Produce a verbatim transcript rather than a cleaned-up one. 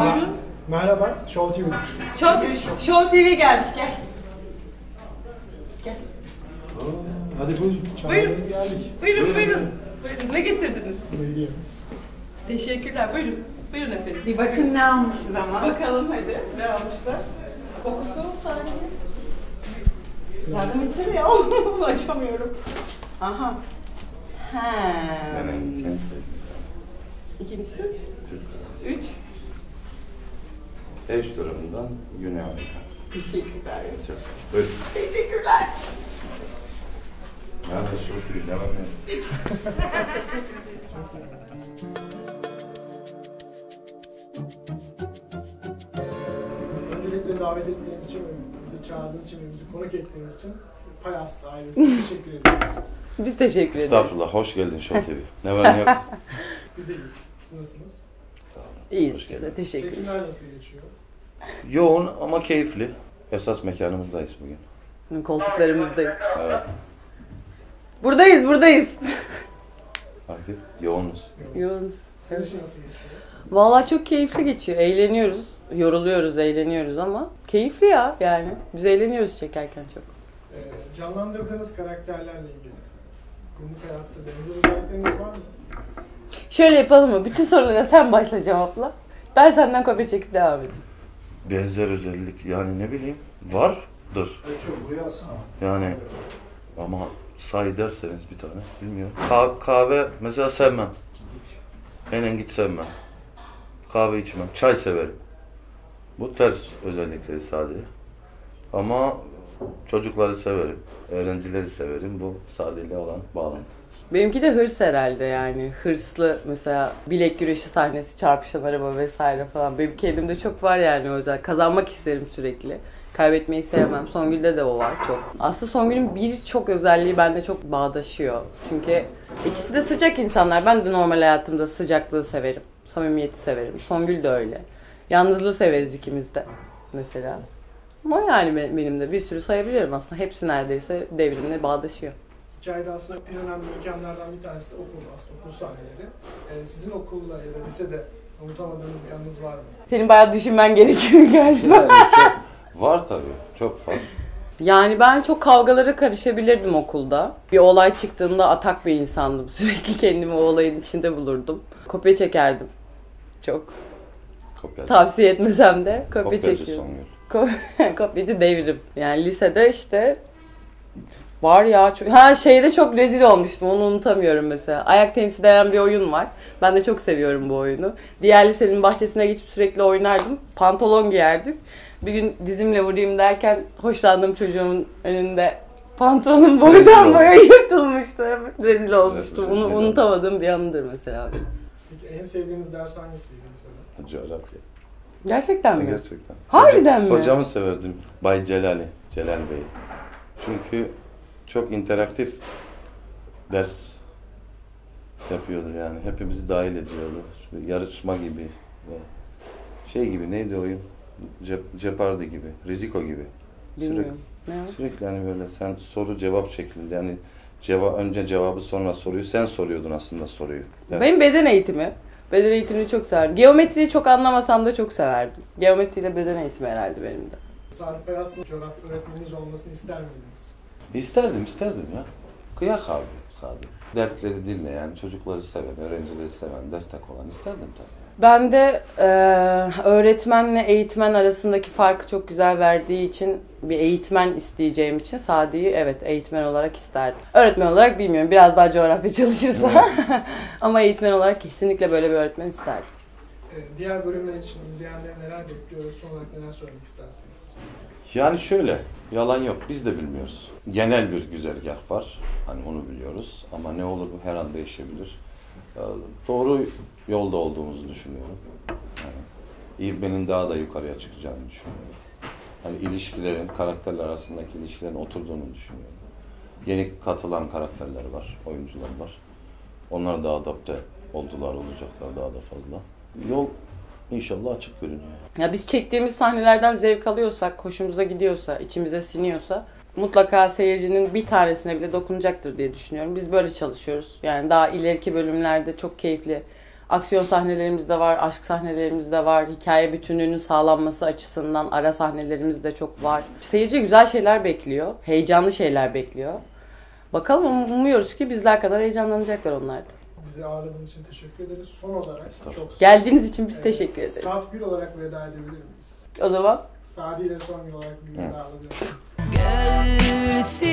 Buyurun. Merhaba, Show T V. Show T V, Show T V gelmiş, gel. Gel. Hadi buyurun. Çağırdınız geldik. Buyurun, buyurun. Buyurun, ne getirdiniz? Bu hediyemiz. Teşekkürler, buyurun. Buyurun efendim. Bir bakın ne almışız ama. Bakalım hadi, ne almışlar? Kokusu saniye. Yardım etsene ya, açamıyorum. Aha. Ha. Ben en sen sevdim. İkincisi? Türk kahvesi. Üç. Eş durumundan Güney Amerika. Teşekkürler. Çok sağ ol. Buyurun. Teşekkürler. Ben de şu suyu devam edeyim. Teşekkür Öncelikle davet ettiğiniz için, bizi çağırdığınız için ve bizi konuk ettiğiniz için Payaslı ailesine teşekkür ediyoruz. Biz teşekkür ederiz. Estağfurullah, hoş geldin Show T V. Ne var ne yok? Biz iyiyiz. Siz nasılsınız? Sağ olun. İyiyiz Hoş biz de, geldin. teşekkür ederiz. Çekimler nasıl geçiyor? Yoğun ama keyifli. Esas mekanımızdayız bugün. Koltuklarımızdayız. Evet. Buradayız, buradayız. Fark et. Yoğunuz. Yoğunuz. Sizin için nasıl geçiyor? Vallahi çok keyifli geçiyor. Eğleniyoruz. Yoruluyoruz, eğleniyoruz ama keyifli ya yani. Biz eğleniyoruz çekerken çok. Ee, canlandırdığınız karakterlerle ilgili günlük hayatta benzer özellikleriniz var mı? Şöyle yapalım mı? Bütün sorulara sen başla cevapla. Ben senden kopya çekip devam edeyim. Benzer özellik yani ne bileyim vardır. Yani ama say derseniz bir tane bilmiyorum. Ka- kahve mesela sevmem. Hemen git sevmem. Kahve içmem. Çay severim. Bu ters özellikleri sadece. Ama çocukları severim. Öğrencileri severim. Bu sadeyle olan bağlantı. Benimki de hırs herhalde yani. Hırslı mesela bilek güreşi sahnesi, çarpışan araba vesaire falan. Benim kendimde çok var yani o özel. Kazanmak isterim sürekli. Kaybetmeyi sevmem. Songül'de de o var çok. Aslında Songül'ün birçok özelliği bende çok bağdaşıyor. Çünkü ikisi de sıcak insanlar. Ben de normal hayatımda sıcaklığı severim. Samimiyeti severim. Songül de öyle. Yalnızlığı severiz ikimiz de mesela. Ama yani benim de bir sürü sayabilirim aslında. Hepsi neredeyse devrimle bağdaşıyor. Hikayede aslında en önemli mekanlardan bir tanesi de okul aslında, okul sahneleri. Ee, sizin okulla ya da lisede unutamadığınız bir anınız var mı? Senin bayağı düşünmen gerekiyor galiba. Yani çok, var tabii. Çok var. Yani ben çok kavgalara karışabilirdim okulda. Bir olay çıktığında atak bir insandım. Sürekli kendimi o olayın içinde bulurdum. Kopya çekerdim. Çok. Kopyacı. Tavsiye etmesem de kopya Kopyacı çekiyordum. Songül. Kopyacı devrim. Yani lisede işte var ya çok... Ha şeyde çok rezil olmuştum. Onu unutamıyorum mesela. Ayak tenisi denen bir oyun var. Ben de çok seviyorum bu oyunu. Diğer lisenin bahçesine geçip sürekli oynardım. Pantolon giyerdim. Bir gün dizimle vurayım derken hoşlandığım çocuğumun önünde pantolonum boydan boya yırtılmıştı. Rezil olmuştum. Evet, Onu rezil unutamadığım bir anıdır mesela. Peki en sevdiğiniz ders hangisiydi mesela? Coğrafya. Gerçekten mi? Gerçekten. Harbiden Hoca, mi? Hocamı severdim. Bay Celali. Celal Bey. Çünkü çok interaktif ders yapıyordu yani. Hepimizi dahil ediyordu. Şöyle yarışma gibi. Şey gibi neydi oyun? Cep, Jeopardy gibi. Riziko gibi. Bilmiyorum. Ne Sürekli, sürekli hani böyle sen soru cevap şeklinde yani cevap önce cevabı sonra soruyu sen soruyordun aslında soruyu. Ders. Benim beden eğitimi. Beden eğitimini çok severdim. Geometriyi çok anlamasam da çok severdim. Geometriyle beden eğitimi herhalde benim de. Salih Beyazlı'nın coğrafya öğretmeniniz olmasını ister miydiniz? İsterdim, isterdim ya. Kıyak abi sadece. Dertleri dinle yani çocukları seven, öğrencileri seven, destek olan isterdim tabii. Ben de e, öğretmenle eğitmen arasındaki farkı çok güzel verdiği için bir eğitmen isteyeceğim için Sadi'yi evet eğitmen olarak isterdim. Öğretmen olarak bilmiyorum biraz daha coğrafya çalışırsa ama eğitmen olarak kesinlikle böyle bir öğretmen isterdim. Ee, diğer bölümler için izleyenleri neler bekliyoruz? Son olarak neler söylemek istersiniz? Yani şöyle, yalan yok biz de bilmiyoruz. Genel bir güzergah var, hani onu biliyoruz ama ne olur bu her an değişebilir. Doğru yolda olduğumuzu düşünüyorum. Yani, ivmenin daha da yukarıya çıkacağını düşünüyorum. Hani ilişkilerin, karakterler arasındaki ilişkilerin oturduğunu düşünüyorum. Yeni katılan karakterler var, oyuncular var. Onlar da adapte oldular, olacaklar daha da fazla. Yol inşallah açık görünüyor. Ya biz çektiğimiz sahnelerden zevk alıyorsak, hoşumuza gidiyorsa, içimize siniyorsa mutlaka seyircinin bir tanesine bile dokunacaktır diye düşünüyorum. Biz böyle çalışıyoruz. Yani daha ileriki bölümlerde çok keyifli Aksiyon sahnelerimiz de var, aşk sahnelerimiz de var, hikaye bütünlüğünün sağlanması açısından ara sahnelerimiz de çok var. Seyirci güzel şeyler bekliyor, heyecanlı şeyler bekliyor. Bakalım, umuyoruz ki bizler kadar heyecanlanacaklar onlar da. Bizi ağırladığınız için teşekkür ederiz. Son olarak çok Geldiğiniz için biz e, teşekkür ederiz. Saf Gül olarak veda edebilir miyiz? O zaman Sadi ile son gün olarak bir veda alabilir miyiz? Gelsin